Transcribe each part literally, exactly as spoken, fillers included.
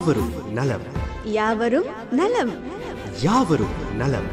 யாவரும் நலம். யாவரும் நலம். யாவரும் நலம்.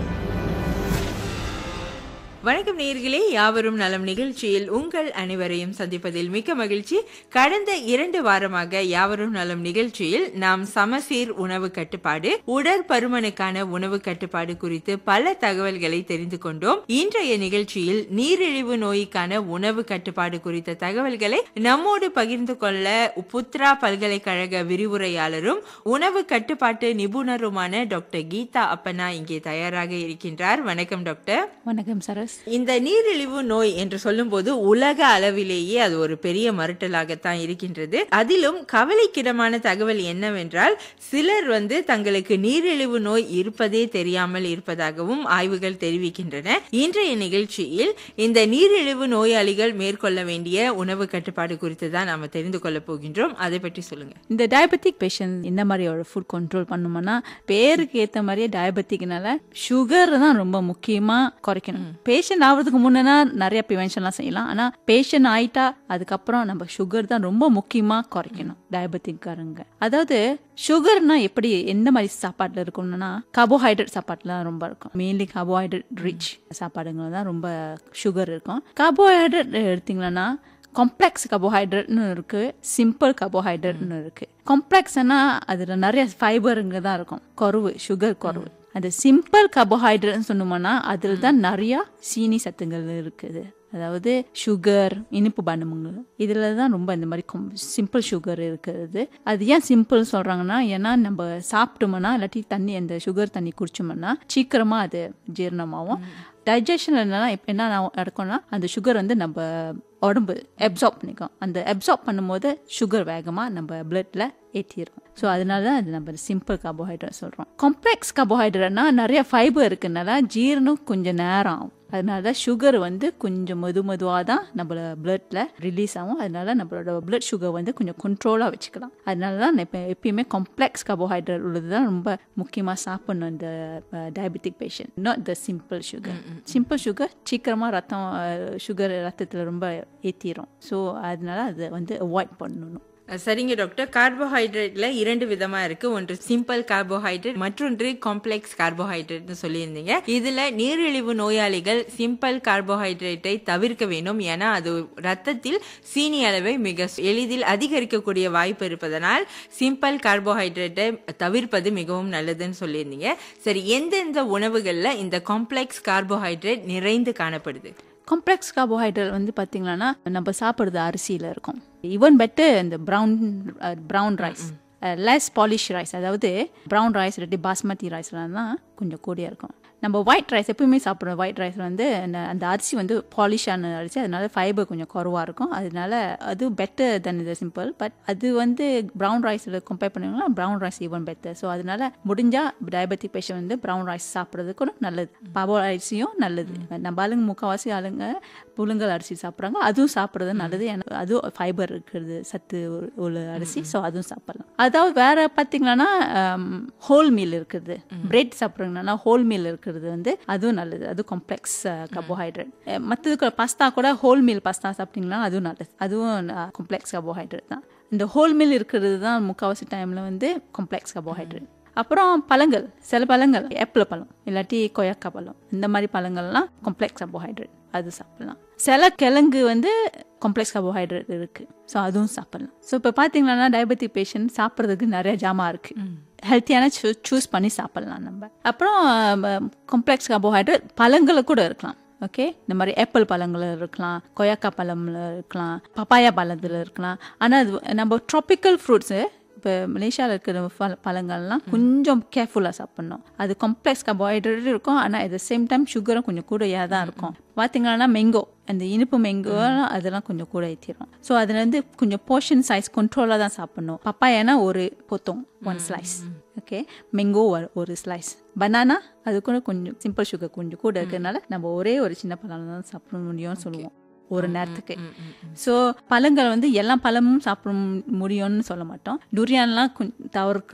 வணக்கம் நேயர்களே, யாவரும் நலம் நிகழ்ச்சியில் உங்கள் அனைவரையும் சந்திப்பதில் மிக்க மகிழ்ச்சி. கடந்த இரண்டு வாரமாக யாவரும் நலம் நிகழ்ச்சியில் நாம் சமசீர் உணவு கட்டுப்பாடு, உடற்பருமனுக்கான உணவு கட்டுப்பாடு குறித்து பல தகவல்களை தெரிந்து கொண்டோம். இன்றைய நிகழ்ச்சியில் நீரிழிவு நோய்க்கான உணவு கட்டுப்பாடு குறித்த தகவல்களை நம்மோடு பகிர்ந்து கொள்ள புத்ரா பல்கலைக்கழக விரிவுரையாளரும் உணவு கட்டுப்பாட்டு நிபுணருமான டாக்டர் கீதா அப்பனா இங்கே தயாராக இருக்கின்றார். வணக்கம் டாக்டர். வணக்கம் சரஸ். இந்த நீரிழிவு நோய் என்று சொல்லும் போது உலக அளவிலேயே அது ஒரு பெரிய மறுட்டலாகத்தான் இருக்கின்றது. அதிலும் கவலைக்கிடமான தகவல் என்னவென்றால், சிலர் வந்து தங்களுக்கு நீரிழிவு நோய் இருப்பதே தெரியாமல் இருப்பதாகவும் ஆய்வுகள் தெரிவிக்கின்றன. இன்றைய நிகழ்ச்சியில் இந்த நீரிழிவு நோயாளிகள் மேற்கொள்ள வேண்டிய உணவு கட்டுப்பாடு குறித்து தான் நாம தெரிந்து கொள்ள போகின்றோம். அதை பற்றி சொல்லுங்க. இந்த டயபெட்டிக் பேஷண்ட் இந்த மாதிரி ஒரு ஃபுட் கண்ட்ரோல் பண்ணுமானா, பேருக்கு ஏற்ற மாதிரியே டயபெட்டிக்னால சுகர் தான் ரொம்ப முக்கியமா குறைக்கணும். பேஷண்ட் ஆகிறதுக்கு முன்னா நிறைய ப்ரிவென்ஷன்லாம் செய்யலாம். ஆனா பேஷண்ட் ஆயிட்டா அதுக்கப்புறம் நம்ம சுகர் தான் ரொம்ப முக்கியமா குறைக்கணும் டயபெட்டிக்காரங்க. அதாவது சுகர்னா எப்படி எந்த மாதிரி சாப்பாட்டுல இருக்கும்னா, கார்போஹைட்ரேட் சாப்பாட்டுல ரொம்ப இருக்கும். மெயின்லி கார்போஹைட்ரேட் ரிச் சாப்பாடுங்க தான் ரொம்ப சுகர் இருக்கும். கார்போஹைட்ரேட் எடுத்தீங்கன்னா காம்ப்ளெக்ஸ் கார்போஹைட்ரேட்னு இருக்கு, சிம்பிள் கார்போஹைட்ரேட்னு இருக்கு. காம்ப்ளெக்ஸ்னா அதுல நிறைய ஃபைபருங்க தான் இருக்கும், குறைவு சுகர் குறைவு. அந்த சிம்பிள் கார்போஹைட்ரேட்னு சொன்னோம்னா அதுல தான் நிறைய சீனி சத்துங்கள் இருக்குது. அதாவது சுகர், இனிப்பு பானமுங்க, இதுல தான் ரொம்ப இந்த மாதிரி சிம்பிள் சுகர் இருக்கிறது. அது ஏன் சிம்பிள் சொல்றாங்கன்னா, ஏன்னா நம்ம சாப்பிட்டோம்னா இல்லாட்டி தண்ணி அந்த சுகர் தண்ணி குடிச்சோம்னா சீக்கிரமா அது ஜீரணமாகும். டைஜஷன்ல என்ன நடக்கும்னா, அந்த சுகர் வந்து நம்ம உடம்பு அப்சார்ப் பண்ணிக்கும். அந்த அப்சார்ப் பண்ணும்போது சுகர் வேகமா நம்ம பிளட்ல ஏற்றிடும். ஸோ அதனால தான் அது நம்ம சிம்பிள் கார்போஹைட்ரேட் சொல்றோம். காம்ப்ளெக்ஸ் கார்போஹைட்ரேட்னா நிறைய ஃபைபர் இருக்குனால ஜீரணம் கொஞ்சம் நேரம் ஆகும். அதனால தான் சுகர் வந்து கொஞ்சம் மெது மெதுவாக தான் நம்மளோட பிளட்ல ரிலீஸ் ஆகும். அதனால நம்மளோட பிளட் சுகர் வந்து கொஞ்சம் கண்ட்ரோலாக வச்சுக்கலாம். அதனால தான் இப்போ எப்பயுமே காம்ப்ளெக்ஸ் கார்போஹைட்ரேட் உள்ளது தான் ரொம்ப முக்கியமாக சாப்பிடணும் இந்த diabetic patient, not the simple sugar. Simple sugar சீக்கிரமாக ரத்தம் சுகர் ரத்தத்தில் ரொம்ப ஏற்றிடும். ஸோ அதனால அதை வந்து அவாய்ட் பண்ணணும். சரிங்க டாக்டர். கார்போஹைட்ரேட்ல இரண்டு விதமா இருக்கு. ஒன்று சிம்பிள் கார்போஹைட்ரேட், மற்றொன்று காம்ப்ளெக்ஸ் கார்போஹைட்ரேட்னு சொல்லியிருந்தீங்க. இதுல நீரிழிவு நோயாளிகள் சிம்பிள் கார்போஹைட்ரேட்டை தவிர்க்க வேண்டும். ஏன்னா அது ரத்தத்தில் சீனி அளவை மிக எளிதில் அதிகரிக்கக்கூடிய வாய்ப்பு இருப்பதனால் சிம்பிள் கார்போஹைட்ரேட்டை தவிர்ப்பது மிகவும் நல்லதுன்னு சொல்லியிருந்தீங்க. சரி, எந்தெந்த உணவுகள்ல இந்த காம்ப்ளெக்ஸ் கார்போஹைட்ரேட் நிறைந்து காணப்படுது? காம்ப்ளெக்ஸ் கார்போஹைட்ரேட் வந்து பார்த்தீங்கன்னா நம்ம சாப்பிட்றது அரிசியில் இருக்கும். ஈவன் பெட்டர் இந்த brown brown rice, less polish rice, அதாவது ப்ரௌன் ரைஸ் இல்லாட்டி பாஸ்மதி ரைஸ்லாம் தான் கொஞ்சம் கூடியாக இருக்கும். நம்ம ஒயிட் ரைஸ் எப்பவுமே சாப்பிட்றோம். ஒயிட் ரைஸ் வந்து அந்த அரிசி வந்து பாலிஷான அரிசி, அதனால ஃபைபர் கொஞ்சம் குறவாக இருக்கும். அதனால அது பெட்டர் தென் இது சிம்பிள். பட் அது வந்து ப்ரௌன் ரைஸில் கம்பேர் பண்ணிங்கன்னா brown rice even better. So அதனால முடிஞ்சால் டயபெட்டிக் பேஷண்ட் வந்து ப்ரௌன் ரைஸ் சாப்பிட்றது கூட நல்லது. பாபோ அரிசியும் நல்லது. நம்ம ஆளுங்க முக்கால்வாசி ஆளுங்க புழுங்கல் அரிசி சாப்பிட்றாங்க, அதுவும் சாப்பிட்றது நல்லது. ஏன்னா அதுவும் ஃபைபர் இருக்கிறது, சத்து உள்ள அரிசி. ஸோ அதுவும் சாப்பிட்லாம். அதாவது வேற பார்த்தீங்கன்னா ஹோல் மீல் இருக்குது. பிரெட் சாப்பிட்றீங்கன்னா ஹோல் மீல் இருக்குது வந்து அதுவும் நல்லது. அது காம்ப்ளெக்ஸ் கார்போஹைட்ரேட். மற்றது பாஸ்தா கூட ஹோல் மீல் பாஸ்தா சாப்பிட்டீங்கன்னா அதுவும் நல்லது. அதுவும் காம்ப்ளெக்ஸ் கார்போஹைட்ரேட் தான். இந்த ஹோல் மீல் இருக்கிறது தான் முக்கால்வாசி டைம்ல வந்து காம்ப்ளெக்ஸ் கார்போஹைட்ரேட். அப்புறம் பழங்கள், சில பழங்கள் ஆப்பிள் பழம் இல்லாட்டி கொய்யாக்கா பழம், இந்த மாதிரி பழங்கள்லாம் காம்ப்ளெக்ஸ் கார்போஹைட்ரேட், அது சாப்பிடலாம். சில கிழங்கு வந்து காம்ப்ளெக்ஸ் கார்போஹைட்ரேட் இருக்கு. ஸோ அதுவும் சாப்பிடலாம். ஸோ இப்போ பார்த்தீங்கன்னா டயபெட்டிக் பேஷண்ட் சாப்பிட்றதுக்கு நிறைய ஜாமா இருக்கு. ஹெல்த்தியான சூஸ் பண்ணி சாப்பிடலாம் நம்ம. அப்புறம் காம்ப்ளெக்ஸ் கார்போஹைட்ரேட் பழங்களை கூட இருக்கலாம். ஓகே, இந்த மாதிரி ஆப்பிள் பழங்கள் இருக்கலாம், கொய்யாக்கா பழம்ல இருக்கலாம், பப்பாயா பழத்தில் இருக்கலாம். ஆனால் அது நம்ம ட்ராபிக்கல் ஃப்ரூட்ஸு இப்போ மலேசியாவில் இருக்கிற பழ பழங்கள்லாம் கொஞ்சம் கேர்ஃபுல்லாக சாப்பிட்ணும். அது காம்ப்ளெக்ஸ் கார்போஹைட்ரேட் இருக்கும், ஆனால் அட் த சேம் டைம் சுகரும் கொஞ்சம் கூடயாக தான் இருக்கும். பார்த்தீங்கன்னா மேங்கோ, அந்த இனிப்பு மேங்கோ அதெல்லாம் கொஞ்சம் கூட ஏற்றிடும். ஸோ அதில் வந்து கொஞ்சம் போர்ஷன் சைஸ் கண்ட்ரோலாக தான் சாப்பிட்ணும். பப்பாயானா ஒரு பொத்தம், ஒன் ஸ்லைஸ். ஓகே, மேங்கோ ஒரு ஸ்லைஸ். பனானா அது கூட கொஞ்சம் சிம்பிள் சுகர் கொஞ்சம் கூட இருக்கிறதுனால நம்ம ஒரே ஒரு சின்ன பழம் தான் சாப்பிட முடியும்னு சொல்லுவோம் ஒரு நேரத்துக்கு. ஸோ பழங்கள் வந்து எல்லா பழமும் சாப்பிட முடியும்னு சொல்ல மாட்டோம். டுரியான்லாம் கொஞ்சம் தவிர்க்கணும்.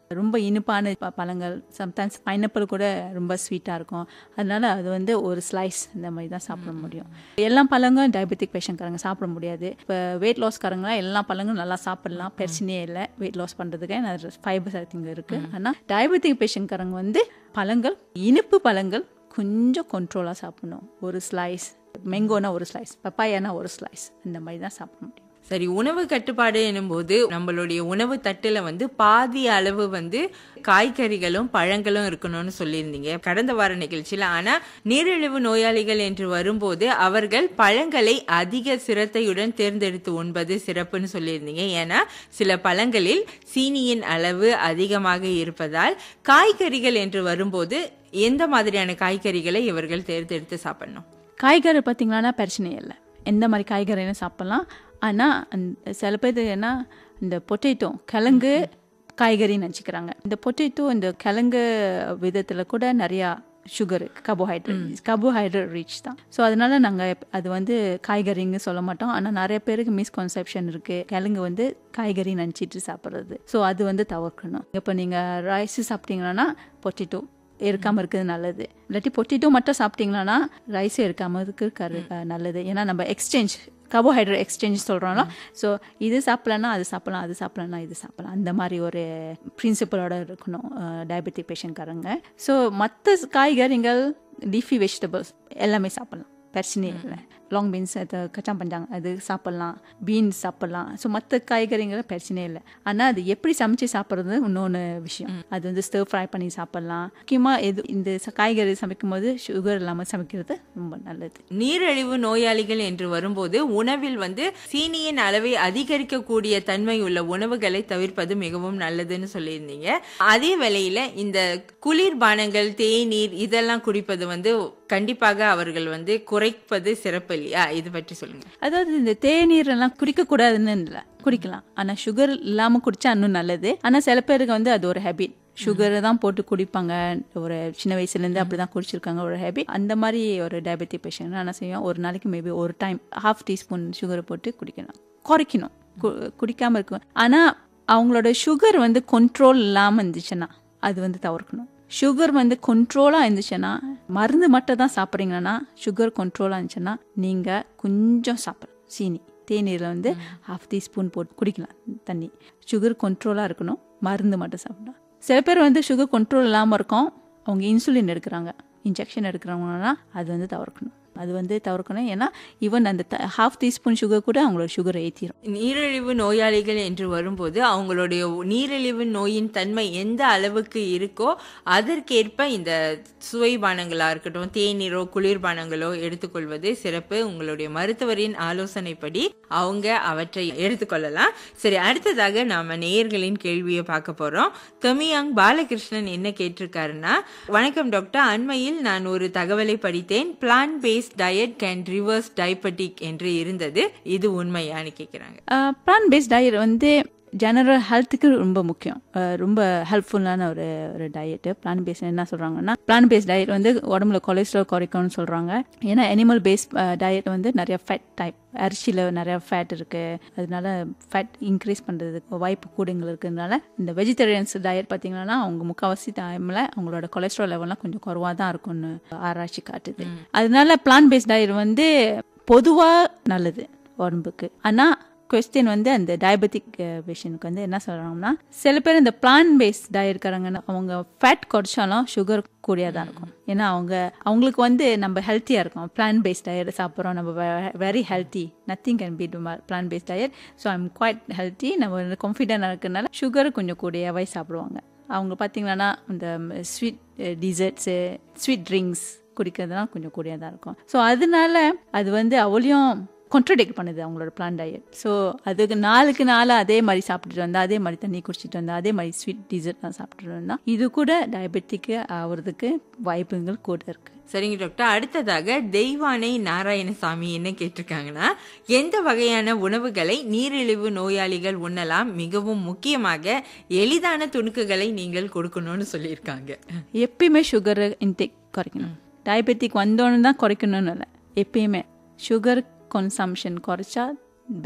ரொம்ப இனிப்பான ப- பழங்கள் சம்டைம்ஸ் பைனாப்பிள் கூட ரொம்ப ஸ்வீட்டாக இருக்கும். அதனால அது வந்து ஒரு ஸ்லைஸ் இந்த மாதிரி தான் சாப்பிட முடியும். எல்லா பழங்களும் டயபெட்டிக் பேஷண்ட்காரங்க சாப்பிட முடியாது. இப்போ வெயிட் லாஸ்காரங்களாம் எல்லா பழங்களும் நல்லா சாப்பிடலாம், பிரச்சனையே இல்லை வெயிட் லாஸ் பண்ணுறதுக்கு ஃபைபர் சத்திங்க இருக்குது. ஆனால் டயபெட்டிக் பேஷண்ட்காரங்க வந்து பழங்கள் இனிப்பு பழங்கள் கொஞ்சம் கண்ட்ரோலாக சாப்பிடணும். ஒரு ஸ்லைஸ் மேங்கோனா ஒரு ஸ்லைஸ், பப்பாயானா ஒரு ஸ்லைஸ், இந்த மாதிரி தான் சாப்பிட முடியும். சரி, உணவு கட்டுப்பாடு எனும்போது நம்மளுடைய உணவு தட்டுல வந்து பாதி அளவு வந்து காய்கறிகளும் பழங்களும் இருக்கணும்னு சொல்லியிருந்தீங்க கடந்த வார நிகழ்ச்சியில. ஆனா நீரிழிவு நோயாளிகள் என்று வரும்போது அவர்கள் பழங்களை அதிக சிரத்தையுடன் தேர்ந்தெடுத்து உண்பது சிறப்புன்னு சொல்லியிருந்தீங்க. ஏன்னா சில பழங்களில் சீனியின் அளவு அதிகமாக இருப்பதால். காய்கறிகள் என்று வரும்போது எந்த மாதிரியான காய்கறிகளை இவர்கள் தேர்ந்தெடுத்து சாப்பிடணும்? காய்கறி பார்த்தீங்கன்னா பிரச்சனையே இல்லை, எந்த மாதிரி காய்கறின்னு சாப்பிட்லாம். ஆனால் சில பேர் என்ன இந்த பொட்டேட்டோ கிழங்கு காய்கறின்னு நினச்சிக்கிறாங்க. இந்த பொட்டேட்டோ இந்த கிழங்கு விதத்தில் கூட நிறையா சுகர் கார்போஹைட்ரேட் கார்போஹைட்ரேட் ரிச் தான். ஸோ அதனால நாங்கள் அது வந்து காய்கறின்னு சொல்ல மாட்டோம். ஆனால் நிறைய பேருக்கு மிஸ்கன்செப்ஷன் இருக்குது, கிழங்கு வந்து காய்கறி நினச்சிட்டு சாப்பிட்றது. ஸோ அது வந்து தவிர்க்கணும். இப்போ நீங்கள் ரைஸ் சாப்பிட்டீங்கன்னா பொட்டேட்டோ இருக்காமல் இருக்குது நல்லது. இல்லாட்டி பொட்டேட்டோ மட்டும் சாப்பிட்டீங்கன்னா ரைஸும் இருக்காமல் இருக்கு நல்லது. ஏன்னா நம்ம எக்ஸ்சேஞ்ச் கார்போஹைட்ரேட் எக்ஸ்சேஞ்ச் சொல்கிறோம்ல. ஸோ இது சாப்பிட்லன்னா அது சாப்பிட்லாம், அது சாப்பிட்லன்னா இது சாப்பிட்லாம், அந்த மாதிரி ஒரு பிரின்சிபலோட இருக்கணும் டயபெட்டிக் பேஷண்ட்காரங்க. ஸோ மற்ற காய்கறிகள் லீஃபி வெஜிடபிள்ஸ் எல்லாமே சாப்பிட்லாம், பிரச்சனையே இல்லை. லாங் பீன்ஸ் அது கச்சாம் பஞ்சாங்க அது சாப்பிட்லாம், பீன்ஸ் சாப்பிட்லாம். ஸோ மற்ற காய்கறிகளை பிரச்சனையே இல்லை. ஆனால் அது எப்படி சமைச்சு சாப்பிட்றது இன்னொன்று விஷயம். அது வந்து ஸ்டர் ஃப்ரை பண்ணி சாப்பிட்லாம். முக்கியமாக எது இந்த காய்கறி சமைக்கும் போது சுகர் இல்லாமல் சமைக்கிறது ரொம்ப நல்லது. நீரிழிவு நோயாளிகள் என்று வரும்போது உணவில் வந்து சீனியின் அளவை அதிகரிக்கக்கூடிய தன்மை உள்ள உணவுகளை தவிர்ப்பது மிகவும் நல்லதுன்னு சொல்லியிருந்தீங்க. அதே வேளையில இந்த குளிர்பானங்கள் தேநீர் இதெல்லாம் குடிப்பது வந்து கண்டிப்பாக அவர்கள் வந்து குறைப்பது சிறப்பு இல்லையா? இது பற்றி சொல்லுங்க. அதாவது இந்த தேநீர் எல்லாம் குடிக்க கூடாதுன்னு இல்லை, குடிக்கலாம். ஆனா சுகர் இல்லாம குடிச்சா இன்னும் நல்லது. ஆனா சில பேருக்கு வந்து அது ஒரு ஹேபிட், சுகரை தான் போட்டு குடிப்பாங்க, ஒரு சின்ன வயசுல இருந்து அப்படிதான் குடிச்சிருக்காங்க, ஒரு ஹேபிட். அந்த மாதிரி ஒரு டயபெட்டிக் பேஷண்ட் என்ன செய்யும், ஒரு நாளைக்கு மேபி ஒரு டைம் ஹாஃப் டீஸ்பூன் சுகரை போட்டு குடிக்கணும், குறைக்கணும், குடிக்காம இருக்கும். ஆனா அவங்களோட சுகர் வந்து கண்ட்ரோல் இல்லாம இருந்துச்சுன்னா அது வந்து தவிர்க்கணும். சுகர் வந்து கண்ட்ரோலாக இருந்துச்சுன்னா, மருந்து மட்டும் தான் சாப்பிட்றீங்கன்னா சுகர் கண்ட்ரோலாக இருந்துச்சுன்னா நீங்கள் கொஞ்சம் சாப்பிடலாம். சீனி தேநீரில் வந்து ஹாஃப் டீஸ்பூன் போட்டு குடிக்கலாம் தண்ணி. சுகர் கண்ட்ரோலாக இருக்கணும், மருந்து மட்டும் சாப்பிடலாம். சில பேர் வந்து சுகர் கண்ட்ரோல் இல்லாமல் இருக்கும், அவங்க இன்சுலின் எடுக்கிறாங்க, இன்ஜெக்ஷன் எடுக்கிறவங்கன்னா அது வந்து தவிர்க்கணும். அது வந்து தவிர்க்கணும். ஏன்னா ஈவன் அந்த ஹாஃப் டீஸ்பூன் சுகர் கூட அவங்களோட சுகர் ஏற்றிடும். நீரிழிவு நோயாளிகள் என்று வரும்போது அவங்களுடைய நீரிழிவு நோயின் தன்மை எந்த அளவுக்கு இருக்கோ அதற்கேற்ப இந்த சுவைபானங்களா இருக்கட்டும், தேநீரோ குளிர்பானங்களோ எடுத்துக்கொள்வது சிறப்பு. உங்களுடைய மருத்துவரின் ஆலோசனைப்படி அவங்க அவற்றை எடுத்துக்கொள்ளலாம். சரி, அடுத்ததாக நாம நேயர்களின் கேள்வியை பார்க்க போறோம். கமியாங் பாலகிருஷ்ணன் என்ன கேட்டிருக்காருன்னா, வணக்கம் டாக்டர், அண்மையில் நான் ஒரு தகவலை படித்தேன், plant based diet can reverse diabetic என்று இருந்தது, இது உண்மையான்னு கேட்கிறாங்க. பிளான் பேஸ்ட் டயட் வந்து ஜெனரல் ஹெல்த்துக்கு ரொம்ப முக்கியம், ரொம்ப ஹெல்ப்ஃபுல்லான ஒரு ஒரு டயட்டு. பிளான் பேஸ் என்ன சொல்கிறாங்கன்னா, பிளான் பேஸ்ட் டயட் வந்து உடம்புல கொலஸ்ட்ரால் குறைக்கும்னு சொல்கிறாங்க. ஏன்னா அனிமல் பேஸ்ட் டயட் வந்து நிறைய ஃபேட் டைப், அரிசியில் நிறைய ஃபேட் இருக்குது, அதனால ஃபேட் இன்க்ரீஸ் பண்ணுறதுக்கு வாய்ப்பு கூடுங்கள் இருக்கிறதுனால இந்த வெஜிடேரியன்ஸ் டயட் பார்த்தீங்கன்னா அவங்க முக்கால்வாசி டைமில் அவங்களோட கொலஸ்ட்ரால் லெவல்லாம் கொஞ்சம் குறைவாக தான் இருக்கும்னு ஆராய்ச்சி காட்டுது. அதனால பிளான் பேஸ்ட் டயட் வந்து பொதுவாக நல்லது உடம்புக்கு. ஆனால் கொஸ்டின் வந்து அந்த டயபெட்டிக் பேஷண்ட்க்கு வந்து என்ன சொல்கிறாங்கன்னா, சில பேர் இந்த பிளான் பேஸ்ட் டயட் இருக்காங்கன்னா அவங்க ஃபேட் குறைச்சாலும் சுகர் கூடியாக தான் இருக்கும். ஏன்னா அவங்க அவங்களுக்கு வந்து நம்ம ஹெல்த்தியாக இருக்கும், பிளான் பேஸ்ட் டயட் சாப்பிட்றோம், நம்ம very healthy, nothing can beat plant based diet, so I'm quite healthy, நம்ம கான்ஃபிடென்ட் இருக்கிறதுனால சுகர் கொஞ்சம் கூடியவே சாப்பிடுவாங்க. அவங்க பார்த்தீங்கன்னா இந்த ஸ்வீட் டிசர்ட்ஸு ஸ்வீட் ட்ரிங்க்ஸ் குடிக்கிறதுலாம் கொஞ்சம் கூடியாக தான் இருக்கும். ஸோ அதனால அது வந்து அவளையும் கான்ட்ரடிக்ட் பண்ணுது அவங்களோட பிளான் டயட். ஸோ அதுக்கு நாளுக்கு நாளாக அதே மாதிரி சாப்பிட்டுட்டு வந்தா, அதே மாதிரி தண்ணி குடிச்சிட்டு வந்தா, அதே மாதிரி ஸ்வீட் டிசர்ட் தான் சாப்பிட்டுட்டு வந்தா இது கூட டயபெட்டிக்கு ஆகிறதுக்கு வாய்ப்புகள் கூட இருக்கு. சரிங்க டாக்டர், அடுத்ததாக தெய்வானை நாராயணசாமி என்ன கேட்டிருக்காங்கன்னா, எந்த வகையான உணவுகளை நீரிழிவு நோயாளிகள் உண்ணலாம், மிகவும் முக்கியமாக எளிதான துணுக்குகளை நீங்கள் கொடுக்கணும்னு சொல்லியிருக்காங்க. எப்பயுமே சுகர் இன்டேக் குறைக்கணும், டயபெட்டிக் வந்தோன்னு தான் குறைக்கணும்னு இல்லை, எப்பயுமே சுகர் கன்சம்ஷன் குறைச்சா பெட்டர்.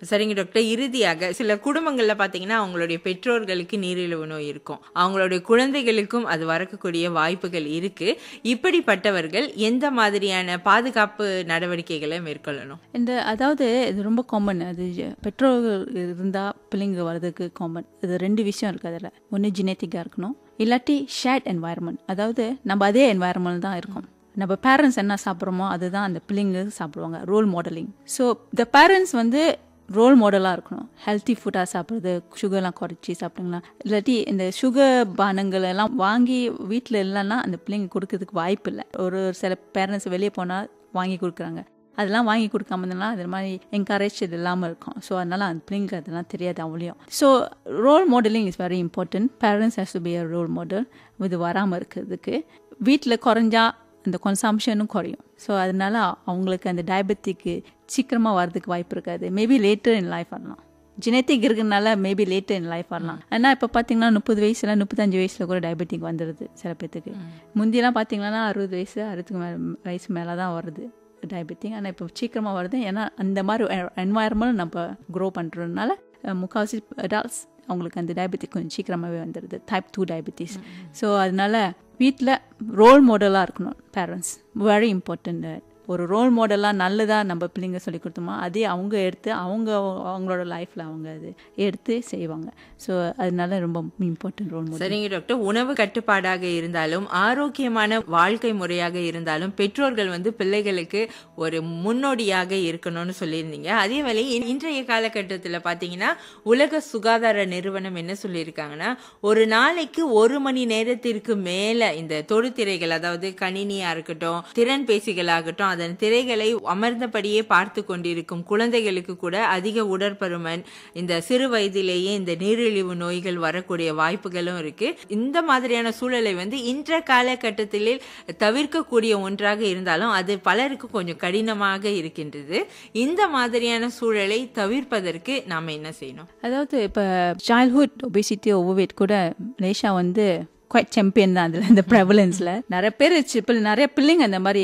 சரிங்க டாக்டர், இறுதியாக சில குடும்பங்கள்ல பாத்தீங்கன்னா அவங்களுடைய பெற்றோர்களுக்கு நீரிழிவு நோய் இருக்கும், அவங்களுடைய குழந்தைகளுக்கும் அது வரக்கூடிய வாய்ப்புகள் இருக்கு. இப்படிப்பட்டவர்கள் எந்த மாதிரியான பாதுகாப்பு நடவடிக்கைகளை மேற்கொள்ளணும்? இந்த அதாவது இது ரொம்ப காமன். அது பெற்றோர்கள் இருந்தா பிள்ளைங்க வர்றதுக்கு காமன். இது ரெண்டு விஷயம் இருக்கு அதில். ஒன்று ஜெனட்டிக்காக இருக்கணும், இல்லாட்டி ஷேர்ட் என்வாயர்மெண்ட். அதாவது நம்ம அதே என்வாயர்மெண்ட் தான் இருக்கும். நம்ம பேரண்ட்ஸ் என்ன சாப்பிட்றோமோ அதுதான் அந்த பிள்ளைங்க சாப்பிடுவாங்க. Role modelling. So the parents வந்து ரோல் மாடலாக இருக்கணும். ஹெல்த்தி ஃபுட்டாக சாப்பிட்றது, சுகர்லாம் குறைச்சி சாப்பிடுங்களா, இல்லாட்டி இந்த சுகர் பானங்கள் எல்லாம் வாங்கி வீட்டில் இல்லைன்னா அந்த பிள்ளைங்க கொடுக்கறதுக்கு வாய்ப்பு இல்லை. ஒரு சில பேரண்ட்ஸ் வெளியே போனால் வாங்கி கொடுக்குறாங்க. அதெல்லாம் வாங்கி கொடுக்காம இருந்தனா அது மாதிரி என்கரேஜ் இது இல்லாமல் இருக்கும். ஸோ அதனால் அந்த பிள்ளைங்க அதெல்லாம் தெரியாது அவளையும். So role modelling is very important. Parents has to be a role model. இது வராமல் இருக்கிறதுக்கு வீட்டில் குறைஞ்சா அந்த கன்சம்ஷனும் குறையும். ஸோ அதனால அவங்களுக்கு அந்த டயபெட்டிக்கு சீக்கிரமாக வரதுக்கு வாய்ப்பு இருக்காது. மேபி லேட்டர் இன் லைஃப் வரலாம். ஜெனட்டிக் இருக்கிறதுனால மேபி லேட்டர் இன் லைஃப் வரலாம். ஆனால் இப்போ பார்த்தீங்கன்னா முப்பது வயசுல முப்பத்தஞ்சு வயசுல கூட டயபெட்டிக் வந்துடுது சில பேத்துக்கு. முந்தியெல்லாம் பார்த்தீங்கன்னா அறுபது வயசு அறுபதுக்கு மே வயசு மேலே தான் வருது டயபெட்டிக். ஆனால் இப்போ சீக்கிரமாக வருது. ஏன்னா அந்த மாதிரி என்வாயர்மெண்ட் நம்ம க்ரோ பண்ணுறதுனால முக்கால்வாசி அடால்ட்ஸ் அவங்களுக்கு அந்த டயபெட்டிக் கொஞ்சம் சீக்கிரமாகவே வந்துடுது, டைப் டூ டயபெட்டிஸ். ஸோ அதனால வீட்டில் ரோல் மாடலாக இருக்கணும் பேரண்ட்ஸ். Very important. ஒரு ரோல் மாடலாக நல்லதாக நம்ம பிள்ளைங்க சொல்லி கொடுத்தோமா அதே அவங்க எடுத்து அவங்க அவங்களோட லைஃப்பில் அவங்க அது எடுத்து செய்வாங்க. ஸோ அதனால ரொம்ப இம்பார்ட்டன்ட் ரோல் மாடல். சரிங்க டாக்டர், உணவு கட்டுப்பாடாக இருந்தாலும் ஆரோக்கியமான வாழ்க்கை முறையாக இருந்தாலும் பெற்றோர்கள் வந்து பிள்ளைகளுக்கு ஒரு முன்னோடியாக இருக்கணும்னு சொல்லியிருந்தீங்க. அதே வேளை இன்றைய காலகட்டத்தில் பார்த்தீங்கன்னா உலக சுகாதார நிறுவனம் என்ன சொல்லியிருக்காங்கன்னா, ஒரு நாளைக்கு ஒரு மணி நேரத்திற்கு மேலே இந்த தொடுதிரைகள், அதாவது கணினியாக இருக்கட்டும், திறன் பேசிகளாகட்டும், அதன் திரைகளை அமர்ந்தபடியே பார்த்து கொண்டிருக்கும் குழந்தைகளுக்கு கூட அதிக உடற்பருமன், இந்த சிறு வயதிலேயே இந்த நீரிழிவு நோய்கள் வரக்கூடிய வாய்ப்புகளும் இருக்கு. இந்த மாதிரியான சூழலை வந்து இன்ற காலகட்டத்தில் தவிர்க்கக்கூடிய ஒன்றாக இருந்தாலும் அது பலருக்கு கொஞ்சம் கடினமாக இருக்கின்றது. இந்த மாதிரியான சூழலை தவிர்ப்பதற்கு நாம என்ன செய்யணும்? அதாவது இப்போ சைல்ட்ஹுட் ஒபேசிட்டி ஓவர்வெயிட் கூட மலேசியா வந்து குவைட் சாம்பியன் தான். அதில் இந்த ப்ரெவலன்ஸில் நிறைய பேர் இப்போ நிறைய பிள்ளைங்க அந்த மாதிரி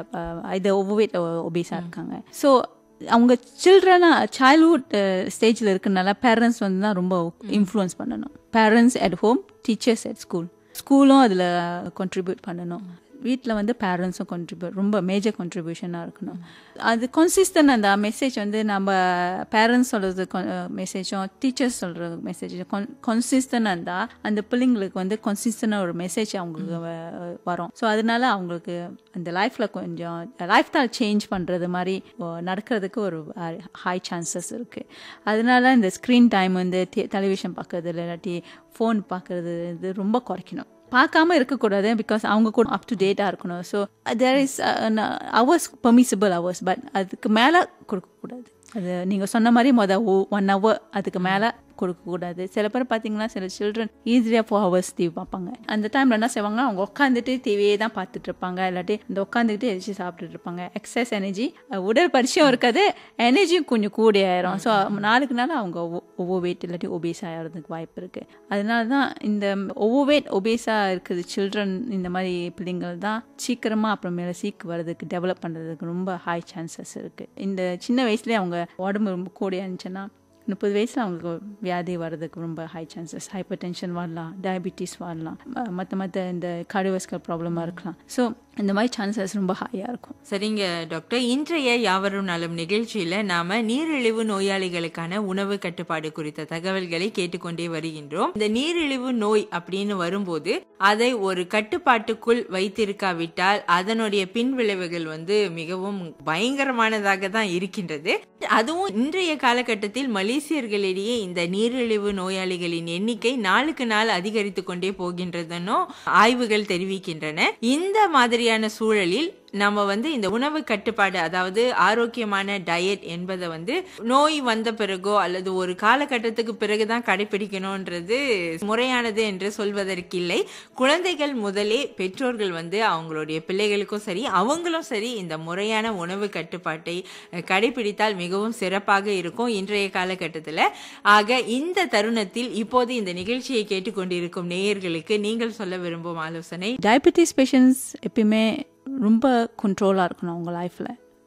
இது ஓவர்வெயிட் ஒபேஸாக இருக்காங்க. ஸோ அவங்க சில்ட்ரனா சைல்ட்ஹுட் ஸ்டேஜில் இருக்கிறனால பேரண்ட்ஸ் வந்து தான் ரொம்ப இன்ஃப்ளூயன்ஸ் பண்ணணும். Parents at home, teachers at school. ஸ்கூலும் அதில் கான்ட்ரிபியூட் பண்ணணும். வீட்டில் வந்து பேரண்ட்ஸும் கான்ட்ரிபியூட் ரொம்ப மேஜர் கான்ட்ரிபியூஷனாக இருக்கணும். அது கன்சிஸ்டன்ட். அந்த மெசேஜ் வந்து நம்ம பேரண்ட்ஸ் சொல்கிறது மெசேஜும் டீச்சர்ஸ் சொல்கிற மெசேஜும் கொன் கன்சிஸ்டன்டாக இருந்தால் அந்த பிள்ளைங்களுக்கு வந்து கன்சிஸ்டண்டாக ஒரு மெசேஜ் அவங்களுக்கு வரும். ஸோ அதனால அவங்களுக்கு அந்த லைஃப்பில் கொஞ்சம் லைஃப் ஸ்டைல் சேஞ்ச் பண்ணுறது மாதிரி நடக்கிறதுக்கு ஒரு ஹை சான்சஸ் இருக்குது. அதனால இந்த ஸ்க்ரீன் டைம் வந்து டெலிவிஷன் பார்க்கறது இல்லாட்டி ஃபோன் பார்க்கறது இது ரொம்ப குறைக்கணும். பார்க்காம இருக்கக்கூடாது. பிகாஸ் அவங்க கூட அப் டு டேட்டாக இருக்கணும். So there is hours permissible hours, but அதுக்கு மேலே கொடுக்கக்கூடாது. அது நீங்கள் சொன்ன மாதிரி மொதல் ஒன் ஹவர் அதுக்கு மேலே கொடுக்கக்கூடாது. சில பேர் பார்த்தீங்கன்னா சில சில்ட்ரன் ஈஸியாக ஃபோர் ஹவர்ஸ் டிவி பார்ப்பாங்க. அந்த டைமில் என்ன செய்வாங்க, அவங்க உட்காந்துட்டு டிவியே தான் பார்த்துட்டு இருப்பாங்க, இல்லாட்டி இந்த உட்காந்துக்கிட்டு எரிச்சு சாப்பிட்டுட்டு இருப்பாங்க. எக்ஸசைஸ் எனர்ஜி, உடற்பயிற்சியும் இருக்காது, எனர்ஜியும் கொஞ்சம் கூட ஆயிரும். ஸோ நாளுக்கு நாள் அவங்க ஓவர் வெயிட் இல்லாட்டி ஒபேஸ் ஆகிறதுக்கு வாய்ப்பு இருக்குது. அதனால தான் இந்த ஓவர் வெயிட் ஒபேஸாக இருக்குது சில்ட்ரன், இந்த மாதிரி பிள்ளைங்கள் தான் சீக்கிரமாக அப்புறமேல சீக்கு வர்றதுக்கு டெவலப் பண்ணுறதுக்கு ரொம்ப ஹை சான்சஸ் இருக்குது. இந்த சின்ன வயசுலேயே அவங்க உடம்பு ரொம்ப கூடியா இருந்துச்சுன்னா முப்பது வயசில் அவங்களுக்கு வியாதி வர்றதுக்கு ரொம்ப ஹை சான்சஸ். ஹைப்பர் டென்ஷன் வரலாம், டயபிட்டிஸ் வரலாம், மற்ற மற்ற இந்த கார்டியோவாஸ்குலர் ப்ராப்ளமாக இருக்கலாம். ஸோ இந்த மாதிரி சான்சஸ் ரொம்ப ஹையாக இருக்கும். சரிங்க டாக்டர், இன்றைய யாவரும் நலம் நிகழ்ச்சியில் நாம் நீரிழிவு நோயாளிகளுக்கான உணவு கட்டுப்பாடு குறித்த தகவல்களை கேட்டுக்கொண்டே வருகின்றோம். இந்த நீரிழிவு நோய் அப்படின்னு வரும்போது அதை ஒரு கட்டுப்பாட்டுக்குள் வைத்திருக்காவிட்டால் அதனுடைய பின் விளைவுகள் வந்து மிகவும் பயங்கரமானதாக தான் இருக்கின்றது. அதுவும் இன்றைய காலகட்டத்தில் மலேசியர்களிடையே இந்த நீரிழிவு நோயாளிகளின் எண்ணிக்கை நாளுக்கு நாள் அதிகரித்து கொண்டே போகின்றதுன்னு ஆய்வுகள் தெரிவிக்கின்றன. இந்த மாதிரி சூழலில் நம்ம வந்து இந்த உணவு கட்டுப்பாடு, அதாவது ஆரோக்கியமான டயட் என்பதை வந்து நோய் வந்த பிறகோ அல்லது ஒரு காலகட்டத்துக்கு பிறகுதான் கடைபிடிக்கணும்ன்றது முறையானது என்று சொல்வதற்கில்லை. குழந்தைகள் முதலே பெற்றோர்கள் வந்து அவங்களுடைய பிள்ளைகளுக்கும் சரி அவங்களும் சரி இந்த முறையான உணவு கட்டுப்பாட்டை கடைபிடித்தால் மிகவும் சிறப்பாக இருக்கும் இன்றைய காலகட்டத்தில். ஆக இந்த தருணத்தில் இப்போது இந்த நிகழ்ச்சியை கேட்டுக்கொண்டிருக்கும் நேயர்களுக்கு நீங்கள் சொல்ல விரும்பும் ஆலோசனை? டயபெட்டிஸ் பேஷண்ட்ஸ் எப்பயுமே ரொம்ப கண்ட்ரோலாக இருக்கணும் அவங்க லைஃப்பில்.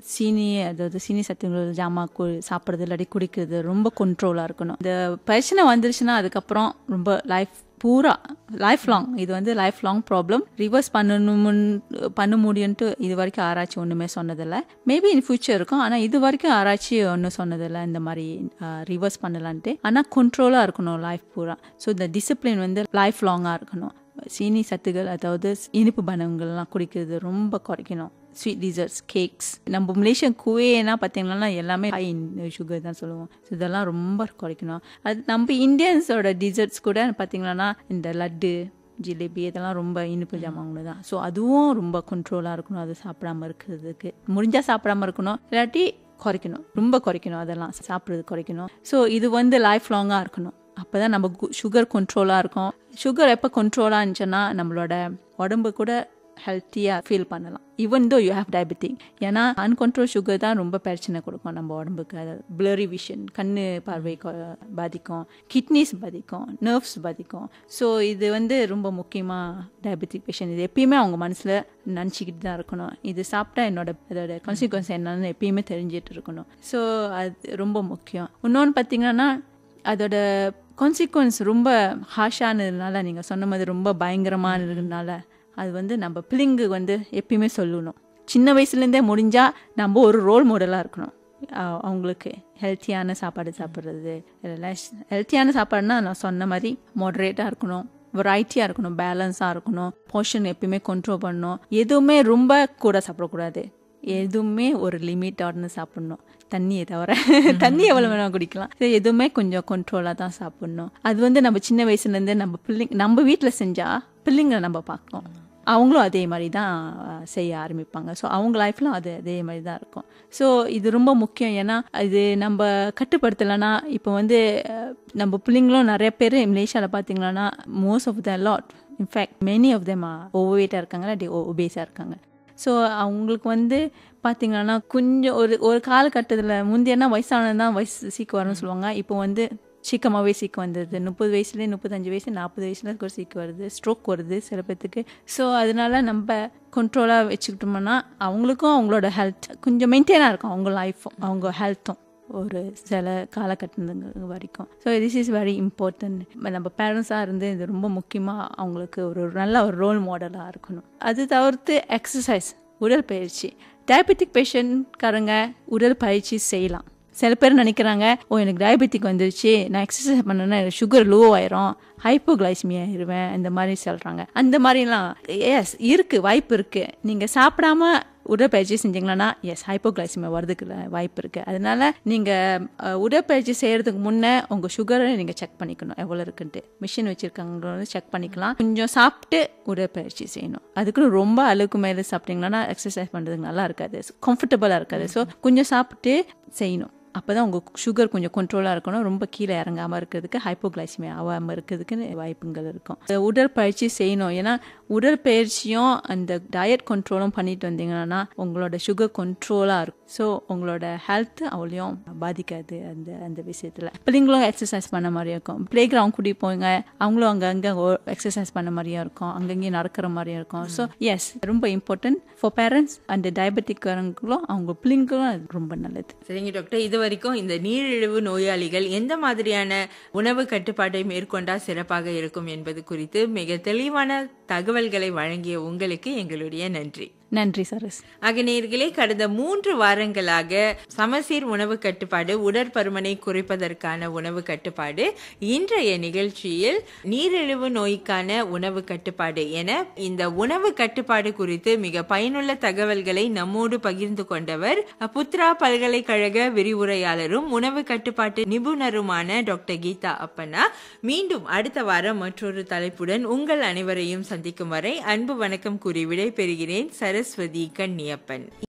சீனி, அதாவது சீனி சத்துங்கள் ஜாமா கு சாப்பிட்றது இல்லாட்டி குடிக்கிறது ரொம்ப கண்ட்ரோலாக இருக்கணும். இந்த பிரச்சனை வந்துருச்சுன்னா அதுக்கப்புறம் ரொம்ப லைஃப் பூரா லைஃப் லாங், இது வந்து லைஃப் லாங் ப்ராப்ளம். ரிவர்ஸ் பண்ணணும் பண்ண முடியும்ட்டு இது வரைக்கும் ஆராய்ச்சி ஒன்றுமே சொன்னதில்லை. மேபி இன் ஃபியூச்சர் இருக்கும், ஆனால் இது வரைக்கும் ஆராய்ச்சி ஒன்றும் சொன்னதில்லை இந்த மாதிரி ரிவர்ஸ் பண்ணலான்ட்டு. ஆனால் கண்ட்ரோலாக இருக்கணும் லைஃப் பூரா. ஸோ இந்த டிசிப்ளின் வந்து லைஃப் லாங்காக இருக்கணும். சீனி சத்துகள், அதாவது இனிப்பு பண்டங்கள்லாம் குடிக்கிறது ரொம்ப குறைக்கணும். ஸ்வீட் டிசர்ட்ஸ், கேக்ஸ், நம்ம மலேசியன் குவேனா பார்த்தீங்கன்னா எல்லாமே ஹை சுகர் தான் சொல்லுவோம். ஸோ இதெல்லாம் ரொம்ப குறைக்கணும். அது நம்ம இந்தியன்ஸோட டிசர்ட்ஸ் கூட பார்த்தீங்கன்னா இந்த லட்டு, ஜிலேபி இதெல்லாம் ரொம்ப இனிப்பு ஜாமான் தான். ஸோ அதுவும் ரொம்ப கண்ட்ரோலாக இருக்கணும். அது சாப்பிடாம இருக்கிறதுக்கு முடிஞ்சால் சாப்பிடாம இருக்கணும், இல்லாட்டி குறைக்கணும், ரொம்ப குறைக்கணும், அதெல்லாம் சாப்பிட்றது குறைக்கணும். ஸோ இது வந்து லைஃப் லாங்காக இருக்கணும். அப்போ தான் நம்ம சுகர் கண்ட்ரோலாக இருக்கும். சுகர் எப்போ கண்ட்ரோலாக இருந்துச்சுன்னா நம்மளோட உடம்பு கூட ஹெல்த்தியாக ஃபீல் பண்ணலாம். Even though you have diabetic. ஏன்னா அன்கண்ட்ரோல் சுகர் தான் ரொம்ப பிரச்சனை கொடுக்கும் நம்ம உடம்புக்கு. அதாவது பிளரி விஷன், கண்ணு பார்வை பாதிக்கும், கிட்னிஸ் பாதிக்கும், நர்வ்ஸ் பாதிக்கும். ஸோ இது வந்து ரொம்ப முக்கியமாக டயபெட்டிக் பேஷண்ட் இது எப்பயுமே அவங்க மனசில் நினச்சிக்கிட்டு தான் இருக்கணும். இது சாப்பிட்டா என்னோட அதோட கான்சிக்வன்ஸ் என்னன்னு எப்பயுமே தெரிஞ்சிட்டு இருக்கணும். ஸோ அது ரொம்ப முக்கியம். இன்னொன்று பார்த்தீங்கன்னா அதோட கான்சிக்வன்ஸ் ரொம்ப ஹாஷானதுனால, நீங்கள் சொன்ன மாதிரி ரொம்ப பயங்கரமானதுனால அது வந்து நம்ம பிள்ளைங்க வந்து எப்பயுமே சொல்லணும். சின்ன வயசுலேருந்தே முடிஞ்சால் நம்ம ஒரு ரோல் மாடலாக இருக்கணும். அவங்களுக்கு ஹெல்த்தியான சாப்பாடு சாப்பிட்றது, ஹெல்த்தியான சாப்பாடுனா நான் சொன்ன மாதிரி மாடரேட்டாக இருக்கணும், வெரைட்டியாக இருக்கணும், பேலன்ஸாக இருக்கணும், போர்ஷன் எப்பயுமே கண்ட்ரோல் பண்ணணும். எதுவுமே ரொம்ப கூட சாப்பிடக்கூடாது, எதுவுமே ஒரு லிமிட்டோடனு சாப்பிடணும். தண்ணியை தவிர தண்ணி எவ்வளோ வேணால் குடிக்கலாம். எதுவுமே கொஞ்சம் கண்ட்ரோலாக தான் சாப்பிடணும். அது வந்து நம்ம சின்ன வயசுலேருந்து நம்ம பிள்ளைங்க நம்ம வீட்டில் செஞ்சால் பிள்ளைங்களை நம்ம பார்க்கணும், அவங்களும் அதே மாதிரி தான் செய்ய ஆரம்பிப்பாங்க. ஸோ அவங்க லைஃப்லாம் அது அதே மாதிரி தான் இருக்கும். ஸோ இது ரொம்ப முக்கியம். ஏன்னா இது நம்ம கட்டுப்படுத்தலைன்னா இப்போ வந்து நம்ம பிள்ளைங்களும் நிறைய பேர் மலேசியாவில் பார்த்தீங்கன்னா most of the lot in fact many of them over வெயிட்டாக இருக்காங்க, இல்லாட்டி ஒபேஸாக இருக்காங்க. ஸோ அவங்களுக்கு வந்து பார்த்தீங்கன்னா கொஞ்சம் ஒரு ஒரு காலகட்டத்தில் முந்தையன்னா வயசானது தான் வயசு சீக்கு வரும்னு சொல்லுவாங்க. இப்போ வந்து சீக்கிரமாகவே சீக்கு வந்துடுது. முப்பது வயசுலேயே முப்பத்தஞ்சு வயசு நாற்பது வயசுல கூட சீக்கு வருது, ஸ்ட்ரோக் வருது சில பேர்த்துக்கு. ஸோ அதனால நம்ம கண்ட்ரோலாக வச்சுக்கிட்டோம்னா அவங்களுக்கும் அவங்களோட ஹெல்த் கொஞ்சம் மெயின்டைனாக இருக்கும், அவங்க லைஃப்பும் அவங்க ஹெல்த்தும் ஒரு சில காலகட்டங்கள் வரைக்கும். So this is very important. நம்ம பேரண்ட்ஸாக இருந்து இது ரொம்ப முக்கியமாக அவங்களுக்கு ஒரு நல்ல ஒரு ரோல் மாடலாக இருக்கணும். அது தவிர்த்து எக்ஸசைஸ், உடற்பயிற்சி. டயபெட்டிக் பேஷண்ட்காரங்க உடற்பயிற்சி செய்யலாம். சில பேர் நினைக்கிறாங்க, ஓ எனக்கு டயபெட்டிக் வந்துருச்சு, நான் எக்ஸசைஸ் பண்ணேன்னா சுகர் லோ ஆயிரும், ஹைப்போகிளைசிமி ஆயிடுவேன், இந்த மாதிரி சொல்கிறாங்க. அந்த மாதிரிலாம் எஸ் இருக்குது, வாய்ப்பு இருக்குது. நீங்கள் சாப்பிடாம உடற்பயிற்சி செஞ்சிங்கன்னா எஸ் ஹைப்போகிளைசிமி வரதுக்கு வாய்ப்பு இருக்குது. அதனால நீங்கள் உடற்பயிற்சி செய்கிறதுக்கு முன்னே உங்கள் சுகரை நீங்கள் செக் பண்ணிக்கணும், எவ்வளோ இருக்குன்ட்டு. மிஷின் வச்சுருக்காங்க, செக் பண்ணிக்கலாம். கொஞ்சம் சாப்பிட்டு உடற்பயிற்சி செய்யணும். அதுக்குன்னு ரொம்ப அளவுக்கு மேலே சாப்பிட்டீங்கன்னா எக்ஸசைஸ் பண்ணுறதுக்கு நல்லா இருக்காது, கம்ஃபர்டபுளாக இருக்காது. ஸோ கொஞ்சம் சாப்பிட்டு செய்யணும். அப்போ தான் உங்கள் சுகர் கொஞ்சம் கண்ட்ரோலாக இருக்கணும், ரொம்ப கீழே இறங்காமல் இருக்கிறதுக்கு, ஹைப்போகிளைசிமி ஆகாமல் இருக்கிறதுக்கு வாய்ப்புகள் இருக்கும். உடற்பயிற்சி செய்யணும். ஏன்னா உடற்பயிற்சியும் அந்த டயட் கண்ட்ரோலும் பண்ணிட்டு வந்தீங்கன்னா உங்களோட சுகர் கண்ட்ரோலாக இருக்கும். ஸோ உங்களோட ஹெல்த் அவ்வளோயும் பாதிக்காது. அந்த அந்த விஷயத்தில் பிள்ளைங்களும் எக்ஸசைஸ் பண்ண மாதிரியும் இருக்கும். ப்ளே கிரவுண்ட் கூட்டி போங்க, அவங்களும் அங்கங்கே எக்ஸசைஸ் பண்ண மாதிரியும் இருக்கும், அங்கங்கேயும் நடக்கிற மாதிரியும் இருக்கும். ஸோ எஸ் ரொம்ப இம்பார்ட்டன்ட் ஃபார் பேரண்ட்ஸ். அந்த டயபெட்டிக்காரங்களும் அவங்க பிள்ளைங்களும் அது ரொம்ப நல்லது. சரிங்க டாக்டர், இது வரைக்கும் இந்த நீரிழிவு நோயாளிகள் எந்த மாதிரியான உணவு கட்டுப்பாட்டை மேற்கொண்டா சிறப்பாக இருக்கும் என்பது குறித்து மிக தெளிவான தகவல்களை வழங்கிய உங்களுக்கு எங்களுடைய நன்றி. நன்றி சரஸ். ஆக நேயர்களே, கடந்த மூன்று வாரங்களாக சமசீர் உணவு கட்டுப்பாடு, உடற்பருமனை குறைப்பதற்கான உணவு கட்டுப்பாடு, இன்றைய நிகழ்ச்சியில் நீரிழிவு நோய்க்கான உணவு கட்டுப்பாடு என இந்த உணவு கட்டுப்பாடு குறித்து மிக பயனுள்ள தகவல்களை நம்மோடு பகிர்ந்து கொண்டவர் புத்ரா பல்கலைக்கழக விரிவுரையாளரும் உணவு கட்டுப்பாட்டு நிபுணருமான டாக்டர் கீதா அப்பண்ணா. மீண்டும் அடுத்த வாரம் மற்றொரு தலைப்புடன் உங்கள் அனைவரையும் சந்திக்கும் வரை அன்பு வணக்கம் கூறி விடை பெறுகிறேன். சரஸ்வதி கன்னியப்பன்.